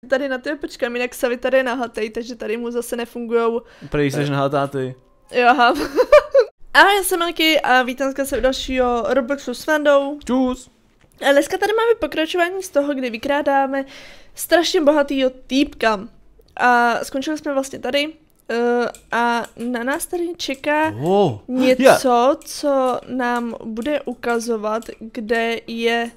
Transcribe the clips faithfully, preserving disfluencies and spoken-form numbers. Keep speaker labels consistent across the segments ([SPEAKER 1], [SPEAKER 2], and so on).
[SPEAKER 1] Tady na to počkám, jinak Savy tady je nahatej, takže tady mu zase nefungujou.
[SPEAKER 2] Prej jsi nahatá ty.
[SPEAKER 1] Jo, aha. Ahoj, já jsem Melky a vítám se u dalšího Robloxu s Vandou.
[SPEAKER 2] Čus.
[SPEAKER 1] A dneska tady máme pokračování z toho, kdy vykrádáme strašně bohatýho týpka. A skončili jsme vlastně tady. Uh, a na nás tady čeká
[SPEAKER 2] oh,
[SPEAKER 1] něco,
[SPEAKER 2] yeah.
[SPEAKER 1] co nám bude ukazovat, kde je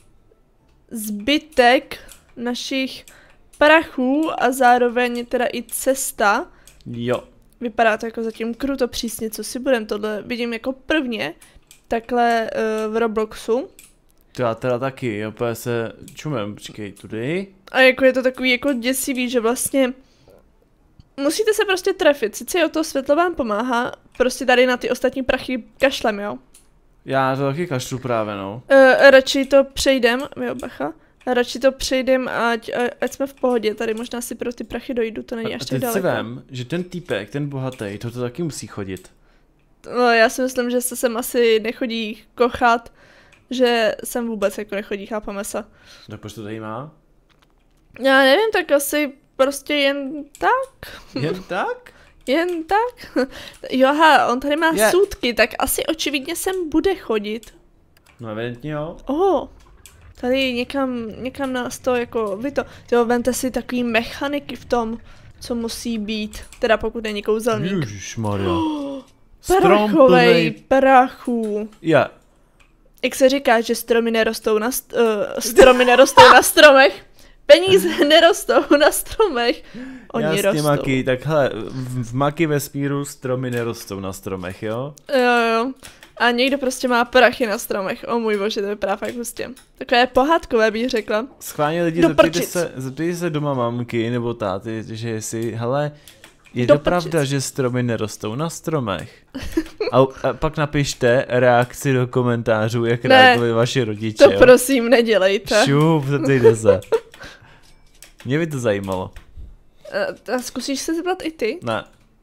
[SPEAKER 1] zbytek našich prachů a zároveň teda i cesta.
[SPEAKER 2] Jo.
[SPEAKER 1] Vypadá to jako zatím kruto přísně, co si budem, tohle vidím jako prvně, takhle uh, v Robloxu.
[SPEAKER 2] To já teda taky, opět se čumem, počkej, tudy.
[SPEAKER 1] A jako je to takový jako děsivý, že vlastně musíte se prostě trefit, sice jo, to světlo vám pomáhá, prostě tady na ty ostatní prachy kašlem, jo.
[SPEAKER 2] Já to taky kašlu právě, no.
[SPEAKER 1] Uh, radši to přejdem, jo bacha, radši to přejdem, ať, ať jsme v pohodě, tady možná si pro ty prachy dojdu, to není až tak daleko.
[SPEAKER 2] A teď si vem, že ten týpek, ten bohatý, to taky musí chodit.
[SPEAKER 1] No já si myslím, že se sem asi nechodí kochat, že sem vůbec jako nechodí, chápeme se.
[SPEAKER 2] Tak proč to tady má?
[SPEAKER 1] Já nevím, tak asi prostě jen tak.
[SPEAKER 2] Jen tak?
[SPEAKER 1] Jen tak? Jo, aha, on tady má
[SPEAKER 2] Je.
[SPEAKER 1] sůtky, tak asi očividně sem bude chodit.
[SPEAKER 2] No evidentně jo.
[SPEAKER 1] Oh, tady někam, někam nás to jako, vy to, jo, vemte si takový mechaniky v tom, co musí být, teda pokud není kouzelník.
[SPEAKER 2] Ježišmarja.
[SPEAKER 1] Oh,
[SPEAKER 2] Strom
[SPEAKER 1] prachovej
[SPEAKER 2] plnej...
[SPEAKER 1] prachu.
[SPEAKER 2] Je.
[SPEAKER 1] Jak se říká, že stromy nerostou na, st uh, stromy nerostou na stromech? Peníze nerostou na stromech, oni
[SPEAKER 2] Jasně,
[SPEAKER 1] rostou.
[SPEAKER 2] Maki, tak hele, v, v Maki vesmíru stromy nerostou na stromech, jo?
[SPEAKER 1] Jo, jo. A někdo prostě má prachy na stromech, o můj bože, to vypadá fakt hustě. Takové pohádkové bych řekla.
[SPEAKER 2] Schválně lidi,
[SPEAKER 1] Do
[SPEAKER 2] zeptejte
[SPEAKER 1] prčic.
[SPEAKER 2] se, zeptejte se doma mamky nebo táty, že jestli, hele, je
[SPEAKER 1] Do
[SPEAKER 2] to pravda, že stromy nerostou na stromech? A, a pak napište reakci do komentářů, jak
[SPEAKER 1] Ne,
[SPEAKER 2] reagovali vaši rodiče,
[SPEAKER 1] To
[SPEAKER 2] jo?
[SPEAKER 1] prosím nedělejte.
[SPEAKER 2] Šup, zeptejte se. Mě by to zajímalo.
[SPEAKER 1] A, a zkusíš se zeptat i ty?
[SPEAKER 2] Ne.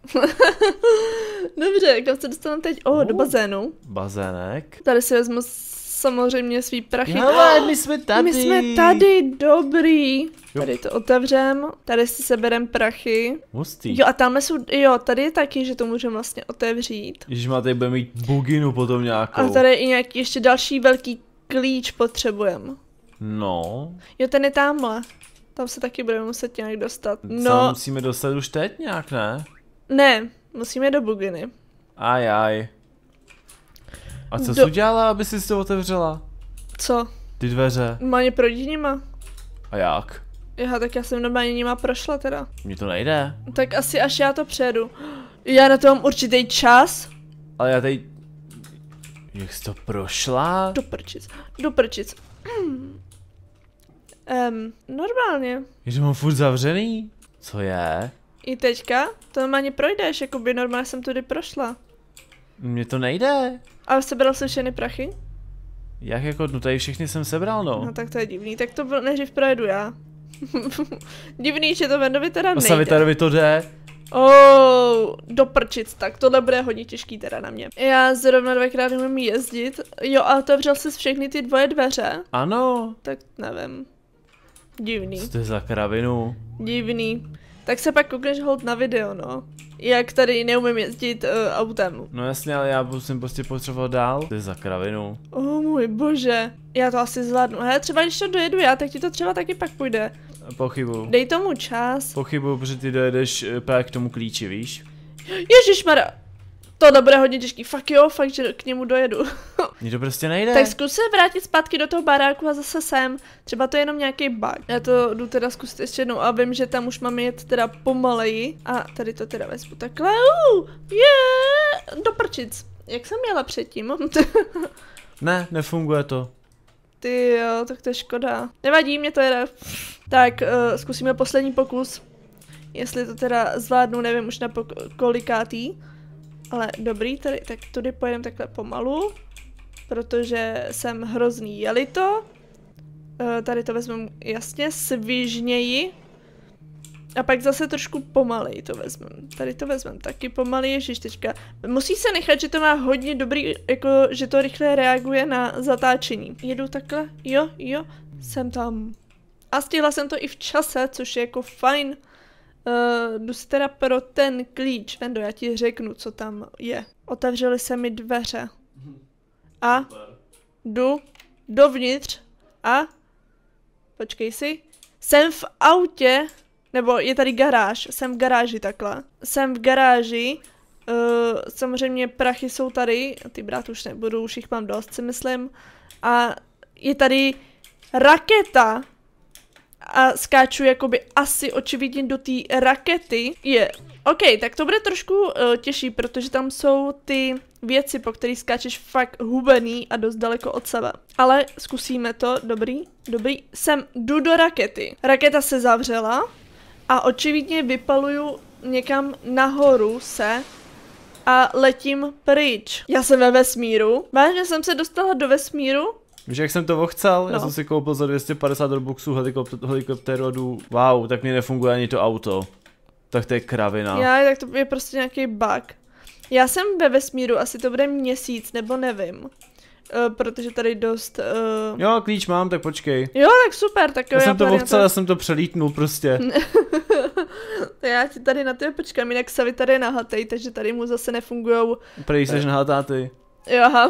[SPEAKER 1] Dobře, kam se dostanu teď? O, oh, do
[SPEAKER 2] Uh.
[SPEAKER 1] bazénu.
[SPEAKER 2] Bazének.
[SPEAKER 1] Tady si vezmu samozřejmě svý prachy.
[SPEAKER 2] Hele, my jsme tady.
[SPEAKER 1] My jsme tady, dobrý.
[SPEAKER 2] Jo.
[SPEAKER 1] Tady to otevřem, tady si seberem prachy.
[SPEAKER 2] Hustý.
[SPEAKER 1] Jo a tamhle jsou, jo, tady je taky, že to můžeme vlastně otevřít.
[SPEAKER 2] Když má tady bude mít buginu potom nějakou.
[SPEAKER 1] A tady je i nějaký ještě další velký klíč potřebujeme.
[SPEAKER 2] No.
[SPEAKER 1] Jo, ten je tamhle. Tam se taky budeme muset nějak dostat.
[SPEAKER 2] Co
[SPEAKER 1] No,
[SPEAKER 2] musíme dostat už teď nějak, ne?
[SPEAKER 1] ne, musíme do buginy.
[SPEAKER 2] Aj, aj. A co
[SPEAKER 1] Do-
[SPEAKER 2] jsi udělala, aby si to otevřela?
[SPEAKER 1] Co?
[SPEAKER 2] Ty dveře.
[SPEAKER 1] Normálně projdi nima.
[SPEAKER 2] A jak?
[SPEAKER 1] Aha, tak já jsem normálně nima prošla teda.
[SPEAKER 2] Mně to nejde.
[SPEAKER 1] Tak asi až já to přejedu. Já na to mám určitý čas.
[SPEAKER 2] Ale já tady... Jak jsi to prošla?
[SPEAKER 1] Do prčic, do prčic. Hmm. Um, normálně.
[SPEAKER 2] Že mám furt zavřený? Co je?
[SPEAKER 1] I teďka to normálně projdeš, jako by normálně jsem tudy prošla.
[SPEAKER 2] Mně to nejde.
[SPEAKER 1] Ale sebral jsi všechny prachy?
[SPEAKER 2] Jak jako, no tady všechny jsem sebral, no.
[SPEAKER 1] No tak to je divný, tak to nejdřív projedu já. Divný, že to Vendovi teda
[SPEAKER 2] A
[SPEAKER 1] nejde.
[SPEAKER 2] Savitarovi to jde.
[SPEAKER 1] Oh, do prčic, tak tohle bude hodně těžký teda na mě. Já zrovna dvakrát umím jezdit. Jo, a otevřel jsi všechny ty dvoje dveře?
[SPEAKER 2] Ano.
[SPEAKER 1] Tak nevím. Divný,
[SPEAKER 2] Co to je za kravinu?
[SPEAKER 1] divný. Tak se pak koukneš hold na video, no. Jak tady neumím jezdit uh, autem.
[SPEAKER 2] No jasně, ale já jsem prostě potřeboval dál. To je za kravinu.
[SPEAKER 1] Oh můj bože. Já to asi zvládnu. Hele, třeba když to dojedu já, tak ti to třeba taky pak půjde.
[SPEAKER 2] Pochybuju.
[SPEAKER 1] Dej tomu čas.
[SPEAKER 2] Pochybuju, protože ty dojedeš eh, právě k tomu klíči, víš?
[SPEAKER 1] Ježišmarja. Tohle bude hodně těžký. Fakt jo, fakt, že k němu dojedu.
[SPEAKER 2] Mně to prostě nejde.
[SPEAKER 1] Tak zkus se vrátit zpátky do toho baráku a zase sem. Třeba to je jenom nějaký bug. Já to jdu teda zkusit ještě jednou a vím, že tam už máme jet teda pomaleji. A tady to teda vezmu takhle. Uh, yeah, do prčic. Jak jsem měla předtím?
[SPEAKER 2] Ne, nefunguje to.
[SPEAKER 1] Ty jo, tak to je škoda. Nevadí, mě to jede. Tak, uh, zkusíme poslední pokus. Jestli to teda zvládnu, nevím už na kolikátý. Ale dobrý, tady, tak tudy pojedeme takhle pomalu. Protože jsem hrozný jelito. Uh, tady to vezmeme jasně svižněji. A pak zase trošku pomalej to vezmeme. Tady to vezmeme taky pomalej, ježiš teďka. Musí se nechat, že to má hodně dobrý, jako že to rychle reaguje na zatáčení. Jedu takhle, jo, jo, jsem tam. A stihla jsem to i v čase, což je jako fajn. Uh, jdu si teda pro ten klíč. Vendo, já ti řeknu, co tam je. Otevřely se mi dveře. A jdu dovnitř a počkej si. Jsem v autě, nebo je tady garáž. Jsem v garáži takhle. Jsem v garáži. Uh, samozřejmě prachy jsou tady. Ty brát už nebudu, už jich mám dost, si myslím. A je tady raketa. A skáču jakoby asi očividně do té rakety. Je. OK, tak to bude trošku uh, těžší, protože tam jsou ty věci, po kterých skáčeš fakt hubený a dost daleko od sebe. Ale zkusíme to, dobrý, dobrý. Jsem, jdu do rakety. Raketa se zavřela a očividně vypaluju někam nahoru se a letím pryč. Já jsem ve vesmíru. Vážně jsem se dostala do vesmíru.
[SPEAKER 2] Víš, jak jsem to ochcel? No. Já jsem si koupil za dvě stě padesát robuxů helikopter, helikoptéru a jdu. Wow, tak mi nefunguje ani to auto. Tak to je kravina.
[SPEAKER 1] Já, tak to je prostě nějaký bug. Já jsem ve vesmíru, asi to bude měsíc, nebo nevím. Uh, protože tady dost... Uh...
[SPEAKER 2] Jo, klíč mám, tak počkej.
[SPEAKER 1] Jo, tak super, tak jo.
[SPEAKER 2] Já, já jsem to ochcel, to... já jsem to přelítnul prostě.
[SPEAKER 1] Já ti tady na to počkám, jinak Savy tady je nahatej, takže tady mu zase nefungujou...
[SPEAKER 2] Prej seš nahatá ty.
[SPEAKER 1] Jo, aha.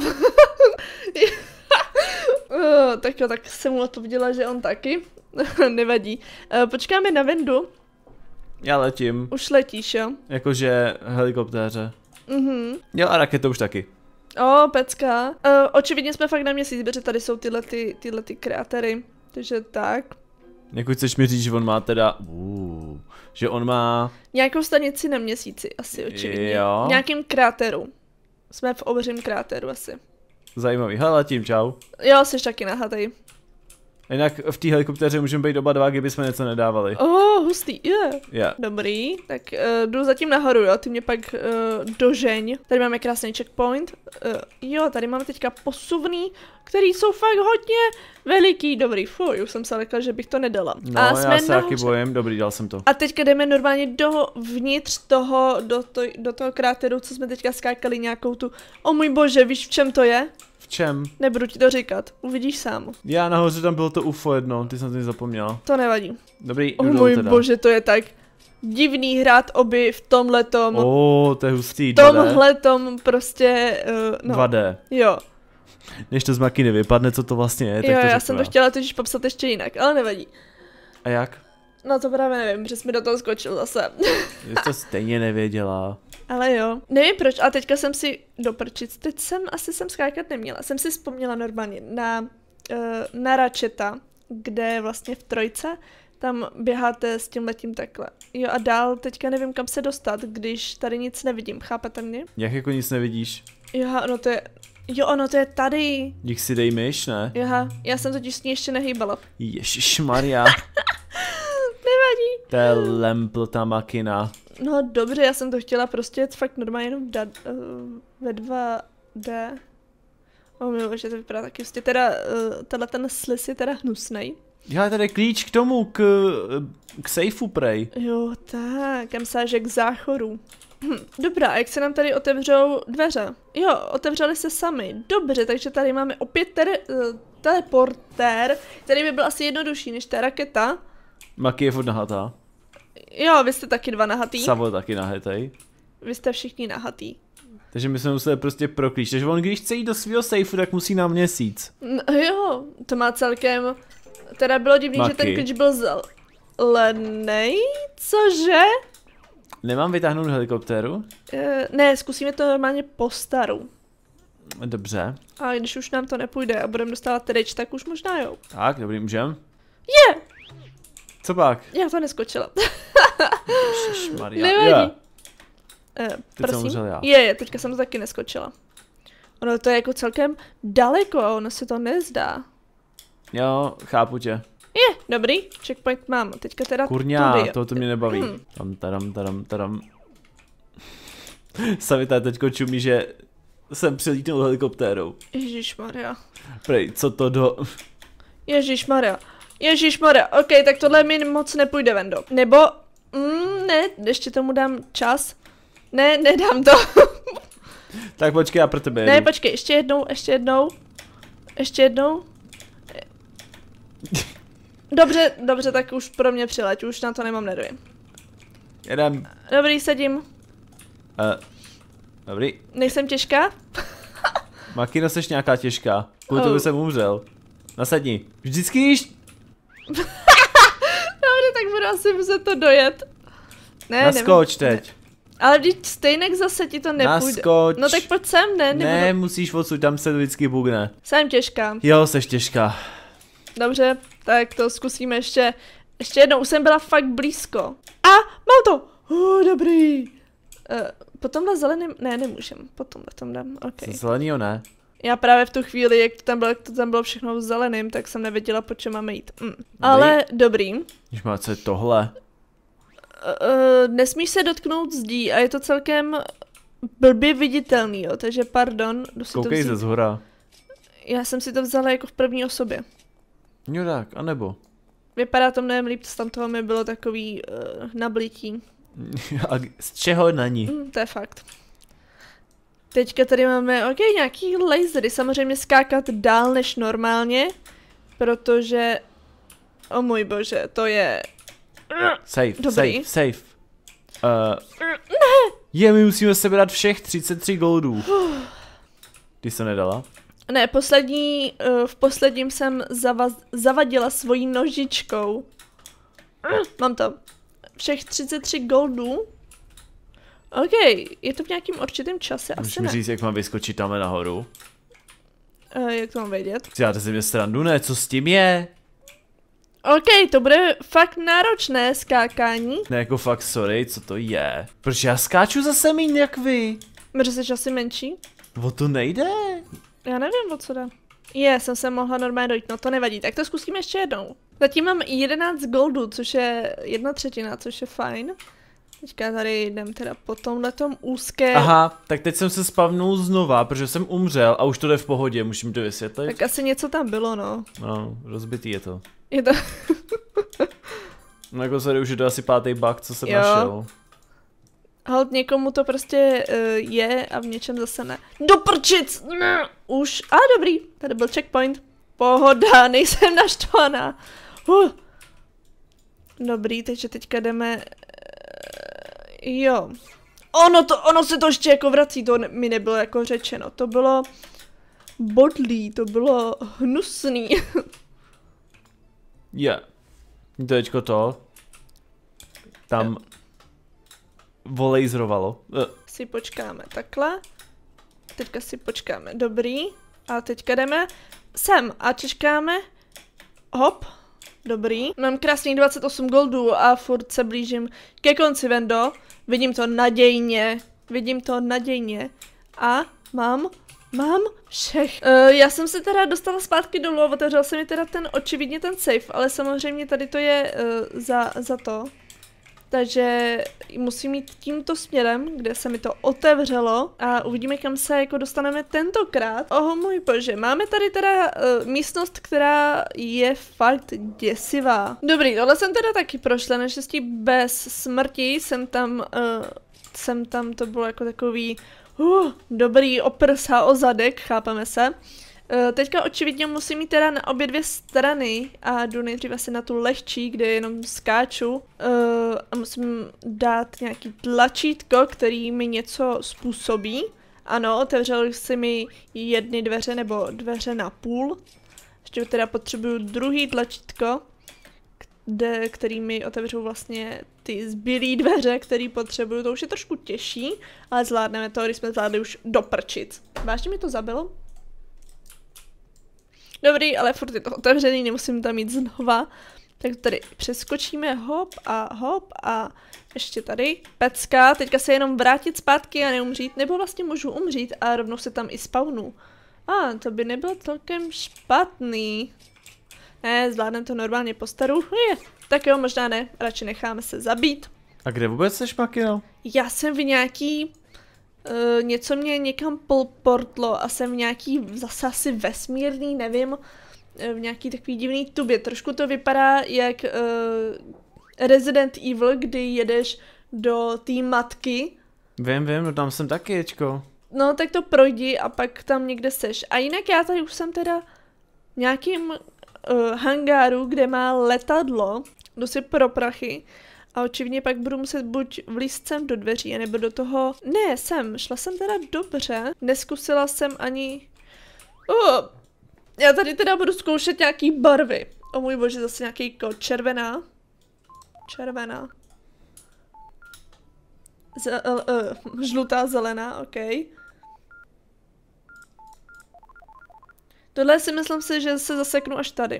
[SPEAKER 1] Uh, tak jo, tak jsem mu odpověděla, že on taky. Nevadí. Uh, počkáme na Vendu.
[SPEAKER 2] Já letím.
[SPEAKER 1] Už letíš, jo?
[SPEAKER 2] Jakože helikoptéře.
[SPEAKER 1] Mhm.
[SPEAKER 2] Jo, a raketou už taky.
[SPEAKER 1] O, pecka. Uh, očividně jsme fakt na měsíc, protože tady jsou tyhle, ty, tyhle ty krátery. Takže tak.
[SPEAKER 2] Jako chceš mi říct, že on má teda... Uh, že on má...
[SPEAKER 1] Nějakou stanici na měsíci, asi očividně.
[SPEAKER 2] Jo.
[SPEAKER 1] V nějakém kráteru. Jsme v obřím kráteru asi.
[SPEAKER 2] Zajímavý. Hele, letím, čau.
[SPEAKER 1] Jo, jsi taky nahatej.
[SPEAKER 2] Jinak v té helikoptéře můžeme být oba dva, kdyby jsme něco nedávali.
[SPEAKER 1] Oh, hustý, je. Yeah.
[SPEAKER 2] Yeah.
[SPEAKER 1] Dobrý, tak uh, jdu zatím nahoru, jo, ty mě pak uh, dožeň. Tady máme krásný checkpoint. Uh, jo, tady máme teďka posuvný, který jsou fakt hodně veliký. Dobrý, fuj, už jsem se lekla, že bych to nedala.
[SPEAKER 2] No,
[SPEAKER 1] a
[SPEAKER 2] já
[SPEAKER 1] jsme
[SPEAKER 2] se taky bojím, dobrý, dal jsem to.
[SPEAKER 1] A teďka jdeme normálně do, vnitř toho, do, to, do toho kráteru, co jsme teďka skákali nějakou tu... O můj bože, víš v čem to je?
[SPEAKER 2] V čem?
[SPEAKER 1] Nebudu ti to říkat, uvidíš sám.
[SPEAKER 2] Já nahoře tam bylo to U F O jedno, ty jsem to zapomněla.
[SPEAKER 1] To nevadí.
[SPEAKER 2] Dobrý,
[SPEAKER 1] o můj teda. Bože, to je tak divný hrát oby v tomhletom.
[SPEAKER 2] O, to je hustý,
[SPEAKER 1] v tomhletom prostě, uh, no.
[SPEAKER 2] dva D.
[SPEAKER 1] Jo.
[SPEAKER 2] Než to z makiny vypadne, co to vlastně je, tak
[SPEAKER 1] jo,
[SPEAKER 2] to
[SPEAKER 1] já jsem to chtěla totiž popsat ještě jinak, ale nevadí.
[SPEAKER 2] A jak?
[SPEAKER 1] No to právě nevím, že jsi mi do toho skočil zase.
[SPEAKER 2] Jsi to stejně nevěděla.
[SPEAKER 1] Ale jo. Nevím proč, a teďka jsem si doprčit, teď jsem, asi jsem skákat neměla. Jsem si vzpomněla normálně na, uh, na Ratcheta, kde vlastně v trojce, tam běháte s tím letím takhle. Jo a dál teďka nevím kam se dostat, když tady nic nevidím, chápete mě?
[SPEAKER 2] Jak jako nic nevidíš?
[SPEAKER 1] Jo, ono to je, jo ono to je tady.
[SPEAKER 2] Dík si dej myš, ne?
[SPEAKER 1] Jo, já jsem totiž s ní ještě nehýbala.
[SPEAKER 2] Ježišmarja.
[SPEAKER 1] Nevadí.
[SPEAKER 2] To je lempl ta makina.
[SPEAKER 1] No dobře, já jsem to chtěla prostě fakt normálně jenom da, uh, ve dva D. O oh, že to vypadá taky prostě teda, uh, tenhle ten slis je teda hnusnej.
[SPEAKER 2] Já tady klíč k tomu, k, k sejfu prej.
[SPEAKER 1] Jo, tak, kam sáže k záchodu. Hm, dobrá, a jak se nám tady otevřou dveře? Jo, otevřely se sami. Dobře, takže tady máme opět tele, uh, teleportér, který by byl asi jednodušší než ta raketa.
[SPEAKER 2] Maki je furt nahatá.
[SPEAKER 1] Jo, vy jste taky dva nahatý.
[SPEAKER 2] Savo taky nahatý.
[SPEAKER 1] Vy jste všichni nahatý.
[SPEAKER 2] Takže my jsme museli prostě proklíč. Takže on když chce jít do svého sejfu, tak musí na měsíc.
[SPEAKER 1] No, jo, to má celkem... Teda bylo divný, Maki. Že ten klíč byl zelenej, cože?
[SPEAKER 2] Nemám vytáhnout helikoptéru?
[SPEAKER 1] E, ne, zkusíme to normálně po staru.
[SPEAKER 2] Dobře.
[SPEAKER 1] A když už nám to nepůjde a budeme dostávat tedeč, tak už možná jo.
[SPEAKER 2] Tak, dobrý, můžem?
[SPEAKER 1] Je! Yeah!
[SPEAKER 2] Co pak?
[SPEAKER 1] Já to neskočila.
[SPEAKER 2] Ježišmarja.
[SPEAKER 1] Nevadí.
[SPEAKER 2] Yeah.
[SPEAKER 1] E,
[SPEAKER 2] Teď jsem umřel já.
[SPEAKER 1] Je, je, teďka jsem to taky neskočila. Ono to je jako celkem daleko, ono se to nezdá.
[SPEAKER 2] Jo, chápu tě.
[SPEAKER 1] Je, dobrý, checkpoint mám. Teďka teda
[SPEAKER 2] Kurňa, to to mě nebaví. Hmm. Tam, tadam, tadam, tadam. Savita teďko čumí, že jsem přilítnul helikoptérou.
[SPEAKER 1] Ježišmarja.
[SPEAKER 2] Prej, co to do...
[SPEAKER 1] Ježišmarja. Ježišmarja, ok, tak tohle mi moc nepůjde, Vendo. Nebo, mm, ne, ještě tomu dám čas. Ne, nedám to.
[SPEAKER 2] Tak počkej, já pro tebe jedu.
[SPEAKER 1] Ne, počkej, ještě jednou, ještě jednou. Ještě jednou. Dobře, dobře, tak už pro mě přileď, už na to nemám nervy.
[SPEAKER 2] Jedem.
[SPEAKER 1] Dobrý, sedím.
[SPEAKER 2] Uh, dobrý.
[SPEAKER 1] Nejsem těžká?
[SPEAKER 2] Makino, seš nějaká těžká. Kvůli
[SPEAKER 1] Oh.
[SPEAKER 2] to by jsem umřel. Nasadni. Vždycky jíš.
[SPEAKER 1] Dobře, tak budu asi muset to dojet. Ne,
[SPEAKER 2] Naskoč
[SPEAKER 1] nevím.
[SPEAKER 2] teď.
[SPEAKER 1] Ale když stejně zase ti to nepůjde.
[SPEAKER 2] Naskoč.
[SPEAKER 1] No tak pojď sem, ne? Nebudu...
[SPEAKER 2] Ne, musíš odsud, tam se to vždycky bugne.
[SPEAKER 1] Jsem těžká.
[SPEAKER 2] Jo, seš těžká.
[SPEAKER 1] Dobře, tak to zkusíme ještě. Ještě jednou, už jsem byla fakt blízko. A, mám to! Uh, dobrý. Uh, po tomhle zeleným, ne, nemůžem. Po tomhle tom dám, ok.
[SPEAKER 2] Zelenýho ne.
[SPEAKER 1] Já právě v tu chvíli, jak to tam bylo, jak to tam bylo všechno zeleným, tak jsem nevěděla, po čem máme jít. Mm. Ale dobrý.
[SPEAKER 2] Když má, co je tohle?
[SPEAKER 1] Uh, nesmíš se dotknout zdí a je to celkem blbě viditelný, jo, takže pardon.
[SPEAKER 2] Koukej ze zhora.
[SPEAKER 1] Já jsem si to vzala jako v první osobě.
[SPEAKER 2] Jo tak, anebo.
[SPEAKER 1] Vypadá to mnohem líp, z tam toho mi bylo takový uh, nablití.
[SPEAKER 2] A z čeho na ní?
[SPEAKER 1] Mm, to je fakt. Teďka tady máme, ok, nějaký lasery, samozřejmě skákat dál než normálně, protože, o můj bože, to je...
[SPEAKER 2] Safe,
[SPEAKER 1] Dobrý.
[SPEAKER 2] safe, safe. Uh, ne! Je, my musíme sebrat všech třicet tři goldů. Ty jsi to nedala?
[SPEAKER 1] Ne, poslední, uh, v posledním jsem zavaz, zavadila svojí nožičkou. Uh, mám to. Všech třicet tři goldů. Ok, je to v nějakým určitém čase?
[SPEAKER 2] Můžeš
[SPEAKER 1] Asi
[SPEAKER 2] mi
[SPEAKER 1] ne.
[SPEAKER 2] říct, jak mám vyskočit tamhle nahoru?
[SPEAKER 1] Uh, jak to mám vědět?
[SPEAKER 2] Děláte si mě srandu, ne? Co s tím je?
[SPEAKER 1] Ok, to bude fakt náročné skákání.
[SPEAKER 2] Ne, jako fakt sorry, co to je? Proč já skáču zase míň jak vy?
[SPEAKER 1] Protože jsi asi menší?
[SPEAKER 2] O to nejde.
[SPEAKER 1] Já nevím, o co jde. Je, jsem se mohla normálně dojít, no to nevadí, tak to zkusíme ještě jednou. Zatím mám jedenáct goldů, což je jedna třetina, což je fajn. Teďka tady jdem teda po tomhletom úzké...
[SPEAKER 2] Aha, tak teď jsem se spavnul znova, protože jsem umřel a už to jde v pohodě, musím to vysvětlit?
[SPEAKER 1] Tak asi něco tam bylo, no.
[SPEAKER 2] No, rozbitý je to.
[SPEAKER 1] Je to...
[SPEAKER 2] No jako sorry, už je to asi pátý bug, co jsem
[SPEAKER 1] Jo.
[SPEAKER 2] našel.
[SPEAKER 1] Hold, někomu to prostě uh, je a v něčem zase ne. Doprčic! Ne. Už, a dobrý, tady byl checkpoint. Pohoda, nejsem naštvaná. Uh. Dobrý, takže teďka jdeme... Uh, jo. Ono to, ono se to ještě jako vrací, to ne, mi nebylo jako řečeno. To bylo bodlý, to bylo hnusný.
[SPEAKER 2] Je. Yeah. Teďko to. Tam volejzrovalo. Uh.
[SPEAKER 1] Si počkáme takhle. Teďka si počkáme, dobrý. A teďka jdeme sem a češkáme. Hop, dobrý. Mám krásných dvacet osm goldů a furt se blížím ke konci, Vendo. Vidím to nadějně, vidím to nadějně. A mám, mám všech. Uh, já jsem se teda dostala zpátky dolů a otevřel se mi teda ten, očividně ten safe, ale samozřejmě tady to je uh, za, za to. Takže musím jít tímto směrem, kde se mi to otevřelo a uvidíme, kam se jako dostaneme tentokrát. Oh můj bože, máme tady teda uh, místnost, která je fakt děsivá. Dobrý, tohle jsem teda taky prošla, naštěstí bez smrti, jsem tam, uh, jsem tam, to bylo jako takový uh, dobrý oprsa o zadek, chápeme se. Uh, teďka očividně musím jít teda na obě dvě strany a jdu nejdřív asi na tu lehčí, kde jenom skáču uh, a musím dát nějaký tlačítko, který mi něco způsobí. Ano, otevřel si mi jedny dveře nebo dveře na půl. Ještě teda potřebuju druhý tlačítko, kde, který mi otevřou vlastně ty zbylý dveře, který potřebuju. To už je trošku těžší, ale zvládneme to, když jsme zvládli už doprčit. Vážně mi to zabilo? Dobrý, ale furt je to otevřený, nemusím tam jít znova. Tak tady přeskočíme hop a hop a ještě tady pecka. Teďka se jenom vrátit zpátky a neumřít, nebo vlastně můžu umřít a rovnou se tam i spawnu. A ah, to by nebylo celkem špatný. Ne, zvládnem to normálně po staru. Je, tak jo, možná ne, radši necháme se zabít.
[SPEAKER 2] A kde vůbec seš, Makino?
[SPEAKER 1] Já jsem v nějaký... Uh, něco mě někam portlo a jsem v nějaký zase asi vesmírný, nevím, v nějaký takový divný tubě. Trošku to vypadá jak uh, Resident Evil, kdy jedeš do té matky.
[SPEAKER 2] Vím, vím, no tam jsem taky, ječko.
[SPEAKER 1] No tak to projdi a pak tam někde seš. A jinak já tady už jsem teda v nějakým uh, hangáru, kde má letadlo, jdu si pro prachy a očividně pak budu muset buď vlízt sem do dveří, nebo do toho... Ne, sem, šla jsem teda dobře, neskusila jsem ani... Uh, já tady teda budu zkoušet nějaký barvy. O můj bože, zase nějaký kód. Červená. Červená. Z, uh, uh, žlutá, zelená, ok. Tohle si myslím si, že se zaseknu až tady.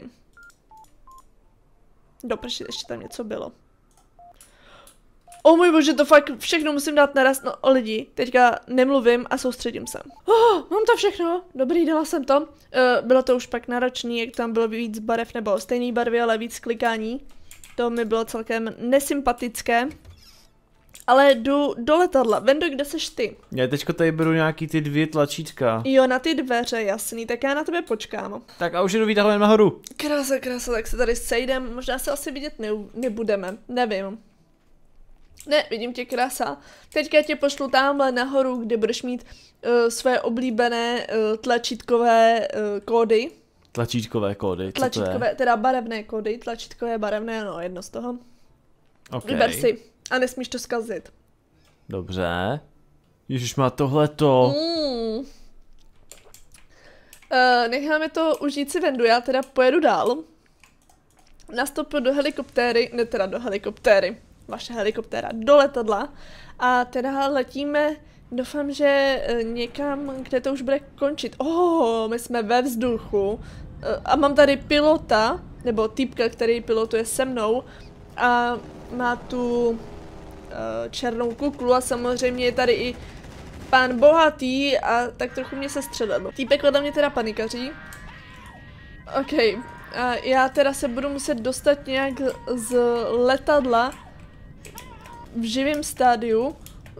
[SPEAKER 1] Doprši, ještě tam něco bylo. O můj bože, to fakt všechno musím dát naraz. No lidi, teďka nemluvím a soustředím se. Oh, mám to všechno, dobrý, dala jsem to. Uh, bylo to už pak náročný, jak tam bylo víc barev, nebo stejný barvy, ale víc klikání. To mi bylo celkem nesympatické. Ale jdu do letadla. Vendo, kde seš ty?
[SPEAKER 2] Já teďko tady beru nějaký ty dvě tlačítka.
[SPEAKER 1] Jo, na ty dveře, jasný, tak já na tebe počkám.
[SPEAKER 2] Tak a už jdu výtahem nahoru.
[SPEAKER 1] Krása, krása, tak se tady sejdem, možná se asi vidět ne nebudeme, nevím. Ne, vidím tě, krása. Teďka tě pošlu tamhle nahoru, kde budeš mít uh, své oblíbené uh, tlačítkové uh, kódy.
[SPEAKER 2] Tlačítkové kódy, co
[SPEAKER 1] Tlačítkové,
[SPEAKER 2] to je?
[SPEAKER 1] teda barevné kódy, tlačítkové, barevné, no, jedno z toho.
[SPEAKER 2] Okay.
[SPEAKER 1] Vyber si a nesmíš to zkazit.
[SPEAKER 2] Dobře. Ježiš, má tohleto.
[SPEAKER 1] Mm. Uh, necháme to užít si Vendu, já teda pojedu dál. Nastoupil do helikoptéry, ne teda do helikoptéry, vaše helikoptéra, do letadla. A teda letíme, doufám, že někam, kde to už bude končit. Oh, my jsme ve vzduchu. Uh, a mám tady pilota, nebo týpka, který pilotuje se mnou. A má tu uh, černou kuklu a samozřejmě je tady i pán bohatý a tak trochu mě se střelil. Týpek vedle mě teda panikaří. OK, a já teda se budu muset dostat nějak z letadla v živém stádiu.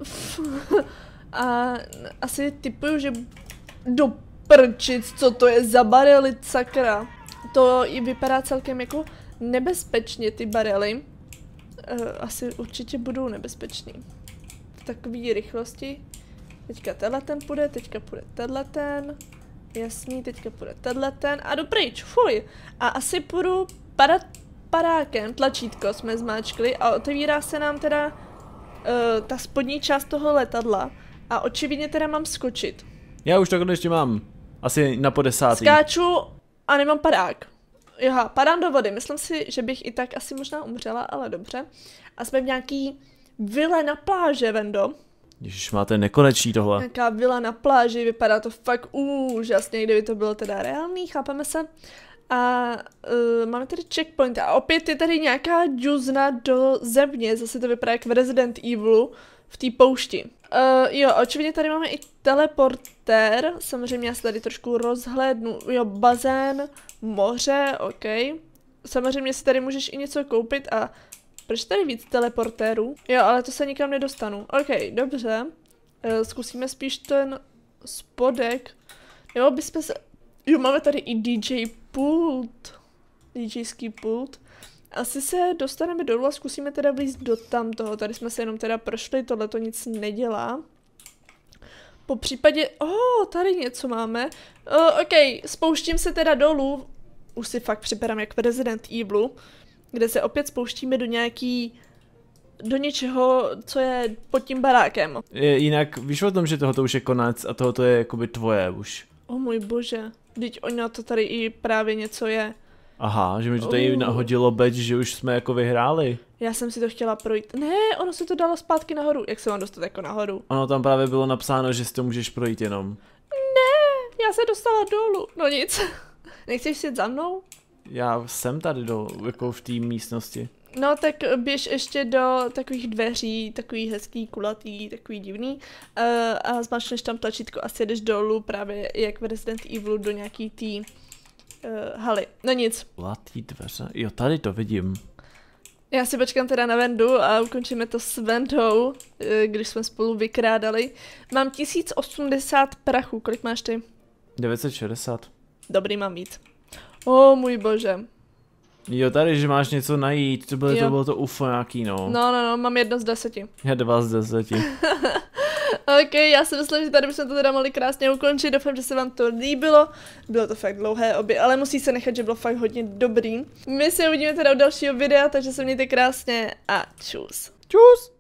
[SPEAKER 1] A asi typuju, že do prčic, co to je za barely, sakra. To i vypadá celkem jako nebezpečně, ty barely. Uh, asi určitě budou nebezpeční. V takové rychlosti. Teďka tenhle ten půjde, teďka půjde tenhle ten. Jasný, teďka půjde tenhle ten. A jdu pryč, fuj. A asi půjdu padat padákem, tlačítko jsme zmáčkli a otevírá se nám teda uh, ta spodní část toho letadla. A očividně teda mám skočit.
[SPEAKER 2] Já už to konečně mám. Asi na po desátý.
[SPEAKER 1] Skáču a nemám padák. Aha, padám do vody. Myslím si, že bych i tak asi možná umřela, ale dobře. A jsme v nějaký vile na pláži, Vendo.
[SPEAKER 2] Ježiš, máte nekonečný tohle.
[SPEAKER 1] Nějaká vila na pláži, vypadá to fakt úžasně, kdyby to bylo teda reálný, chápeme se. A uh, máme tady checkpoint a opět je tady nějaká džuzna do země, zase to vypadá jak v Resident Evilu v té poušti. Uh, jo, očividně tady máme i teleportér, samozřejmě já se tady trošku rozhlédnu, jo, bazén, moře, ok. Samozřejmě si tady můžeš i něco koupit a proč tady víc teleportérů? Jo, ale to se nikam nedostanu. Ok, dobře. Uh, zkusíme spíš ten spodek. Jo, bychom se... Jo, máme tady i D J pult. DJský pult. Asi se dostaneme dolů a zkusíme teda vlízt do tamtoho. Tady jsme se jenom teda prošli, tohle to nic nedělá. Po případě... Oh, tady něco máme. Uh, ok, spouštím se teda dolů. Už si fakt připadám jak v Resident Evilu. Kde se opět spouštíme do nějaký... do něčeho, co je pod tím barákem.
[SPEAKER 2] Je, jinak víš o tom, že tohoto už je konec a tohoto je jakoby tvoje už.
[SPEAKER 1] O můj bože. Vždyť ono to tady i právě něco je.
[SPEAKER 2] Aha, že mi to tady uh. nahodilo beč, že už jsme jako vyhráli.
[SPEAKER 1] Já jsem si to chtěla projít. Ne, ono se to dalo zpátky nahoru. Jak se mám dostat jako nahoru?
[SPEAKER 2] Ono tam právě bylo napsáno, že si to můžeš projít jenom.
[SPEAKER 1] Ne, já se dostala dolů. No nic. Nechceš jít za mnou?
[SPEAKER 2] Já jsem tady do, jako v té místnosti.
[SPEAKER 1] No tak běž ještě do takových dveří, takový hezký, kulatý, takový divný uh, a zmáčkneš tam tlačítko a sjedeš dolů právě jak v Resident Evilu do nějaký tý uh, haly. No nic.
[SPEAKER 2] Kulatý dveře? Jo, tady to vidím.
[SPEAKER 1] Já si počkám teda na Vendu a ukončíme to s Vendou, uh, když jsme spolu vykrádali. Mám tisíc osmdesát prachů, kolik máš ty?
[SPEAKER 2] devět set šedesát.
[SPEAKER 1] Dobrý, mám víc. O můj bože.
[SPEAKER 2] Jo, tady, že máš něco najít, to bylo, to, bylo to U F O nějaký, no.
[SPEAKER 1] No, no, no, mám jedno z deseti.
[SPEAKER 2] Já dva z deseti.
[SPEAKER 1] Ok, já si myslím, že tady bychom to teda mohli krásně ukončit. Doufám, že se vám to líbilo. Bylo to fakt dlouhé obě, ale musí se nechat, že bylo fakt hodně dobrý. My se uvidíme teda u dalšího videa, takže se mějte krásně a čus.
[SPEAKER 2] Čus.